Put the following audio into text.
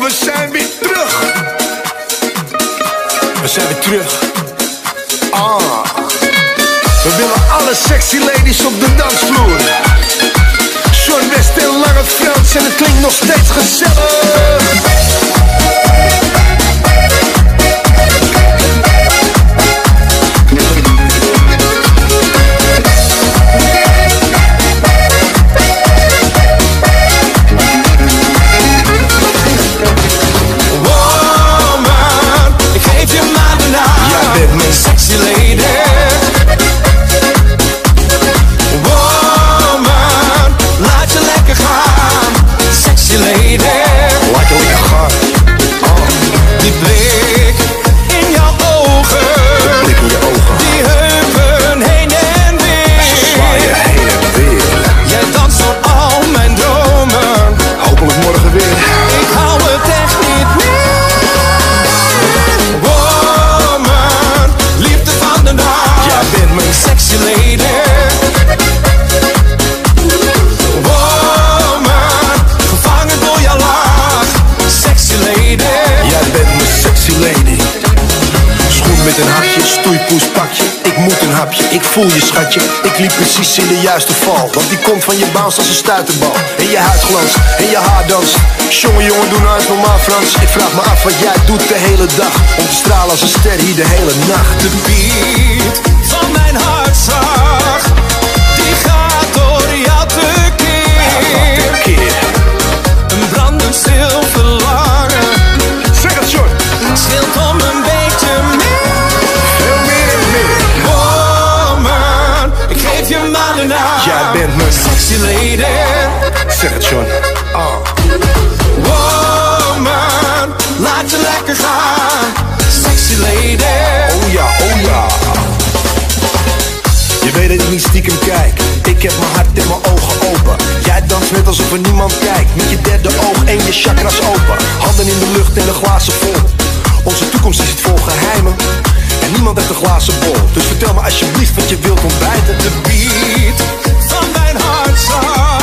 we zijn weer terug. We zijn weer terug. We willen alle sexy ladies op de dansvloer. Sean West en Lange Frans en het klinkt nog steeds gezellig. Sexy lady, woman, laat je lekker gaan. Sexy lady, laat je lekker gaan. Die blik in jouw ogen, de blik in je ogen, die heupen heen en weer. Ze zwaaien heen en weer. Jij danst voor al mijn dromen. Hopelijk morgen weer. Ik hou het echt niet meer. Jij bent mijn sexy lady, woman, gevangen door jouw lach. Sexy lady, jij bent mijn sexy lady. Schoen met een hakje, stoeipoes pakje. Ik moet een hapje, ik voel je schatje. Ik liep precies in de juiste val, want die komt van je bounce als een stuiterbal. En je huid glanst, en je haar danst. Jongen, doe nou eens normaal Frans. Ik vraag me af wat jij doet de hele dag, om te stralen als een ster hier de hele nacht. de beat van mijn hartslag, die gaat door jou tekeer. Een brandend stil verlangen, zeg het Sean, scheelt om een beetje meer. veel meer en meer. Woman, ik geef je maar de naam. Jij bent mijn sexy lady. Zeg het Sean. Woman, laat je lekker gaan. Sexy lady. Oh ja, oh ja. Je weet dat ik niet stiekem kijk. Ik heb mijn hart en mijn ogen open. Jij danst net alsof er niemand kijkt. Met je derde oog en je chakras open. Handen in de lucht en de glazen vol. Onze toekomst is het vol geheimen. En niemand heeft een glazen bol. Dus vertel me alsjeblieft wat je wilt ontbijten. De beat van mijn hartslag,